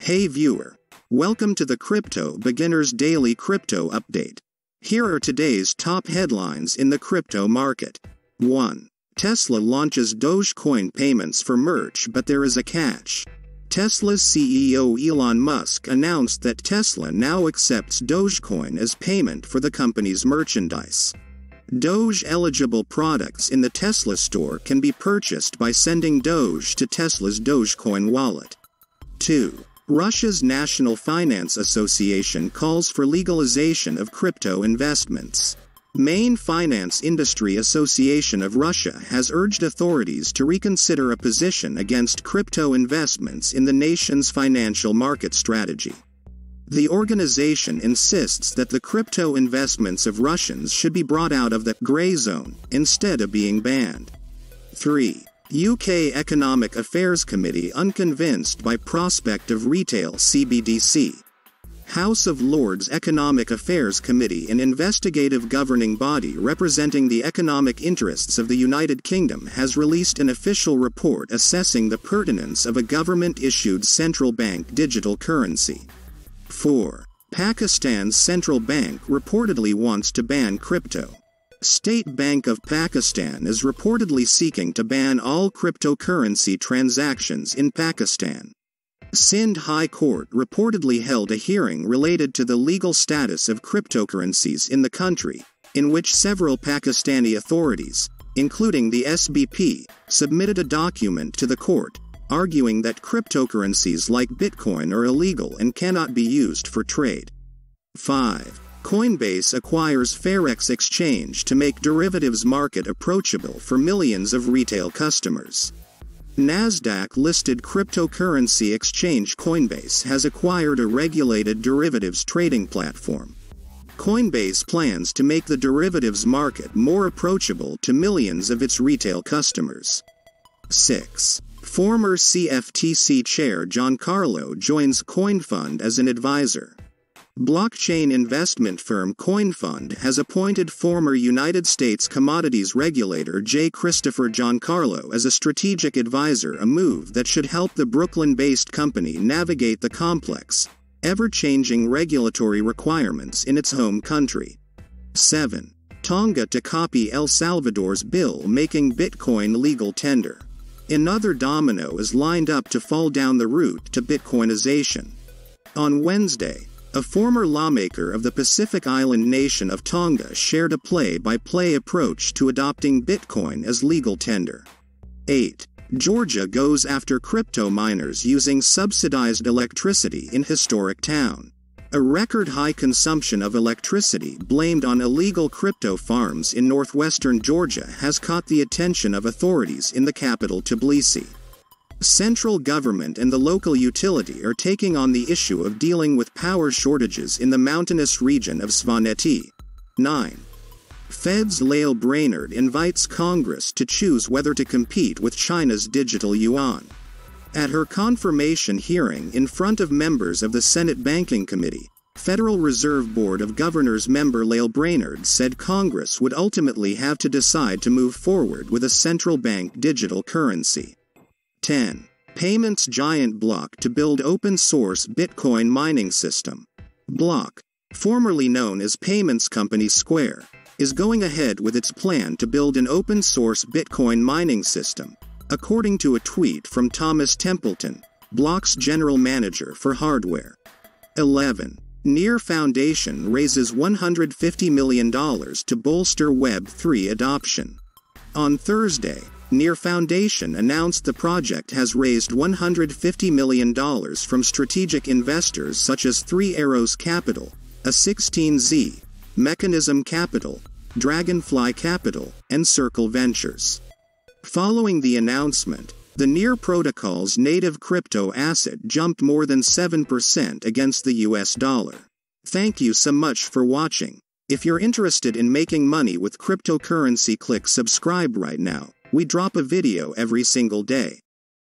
Hey viewer, welcome to the Crypto Beginner's Daily Crypto Update. Here are today's top headlines in the crypto market. 1. Tesla launches Dogecoin payments for merch, but there is a catch. Tesla's CEO Elon Musk announced that Tesla now accepts Dogecoin as payment for the company's merchandise. Doge-eligible products in the Tesla store can be purchased by sending Doge to Tesla's Dogecoin wallet. 2. Russia's National Finance Association calls for legalization of crypto investments. Main Finance Industry Association of Russia has urged authorities to reconsider a position against crypto investments in the nation's financial market strategy. The organization insists that the crypto investments of Russians should be brought out of the gray zone instead of being banned. 3. UK Economic Affairs Committee unconvinced by prospect of retail CBDC. House of Lords Economic Affairs Committee, an investigative governing body representing the economic interests of the United Kingdom, has released an official report assessing the pertinence of a government-issued central bank digital currency. 4. Pakistan's central bank reportedly wants to ban crypto. State Bank of Pakistan is reportedly seeking to ban all cryptocurrency transactions in Pakistan. Sindh High Court reportedly held a hearing related to the legal status of cryptocurrencies in the country, in which several Pakistani authorities, including the SBP, submitted a document to the court, arguing that cryptocurrencies like Bitcoin are illegal and cannot be used for trade. 5. Coinbase acquires Pharex Exchange to make derivatives market approachable for millions of retail customers. Nasdaq-listed cryptocurrency exchange Coinbase has acquired a regulated derivatives trading platform. Coinbase plans to make the derivatives market more approachable to millions of its retail customers. 6. Former CFTC Chair Giancarlo joins CoinFund as an advisor. Blockchain investment firm CoinFund has appointed former United States commodities regulator J. Christopher Giancarlo as a strategic advisor, a move that should help the Brooklyn-based company navigate the complex, ever-changing regulatory requirements in its home country. 7. Tonga to copy El Salvador's bill making Bitcoin legal tender. Another domino is lined up to fall down the route to Bitcoinization. On Wednesday, a former lawmaker of the Pacific Island nation of Tonga shared a play-by-play approach to adopting Bitcoin as legal tender. 8. Georgia goes after crypto miners using subsidized electricity in historic town. A record-high consumption of electricity blamed on illegal crypto farms in northwestern Georgia has caught the attention of authorities in the capital Tbilisi. Central government and the local utility are taking on the issue of dealing with power shortages in the mountainous region of Svaneti. 9. Fed's Lael Brainard invites Congress to choose whether to compete with China's digital yuan. At her confirmation hearing in front of members of the Senate Banking Committee, Federal Reserve Board of Governors member Lael Brainard said Congress would ultimately have to decide to move forward with a central bank digital currency. 10. Payments giant Block to build open-source Bitcoin mining system. Block, formerly known as payments company Square, is going ahead with its plan to build an open-source Bitcoin mining system, according to a tweet from Thomas Templeton, Block's general manager for hardware. 11. Near Foundation raises $150 million to bolster Web3 adoption. On Thursday, Near Foundation announced the project has raised $150 million from strategic investors such as Three Arrows Capital, A16Z, Mechanism Capital, Dragonfly Capital, and Circle Ventures. Following the announcement, the Near protocol's native crypto asset jumped more than 7% against the US dollar. Thank you so much for watching. If you're interested in making money with cryptocurrency, click subscribe right now. We drop a video every single day.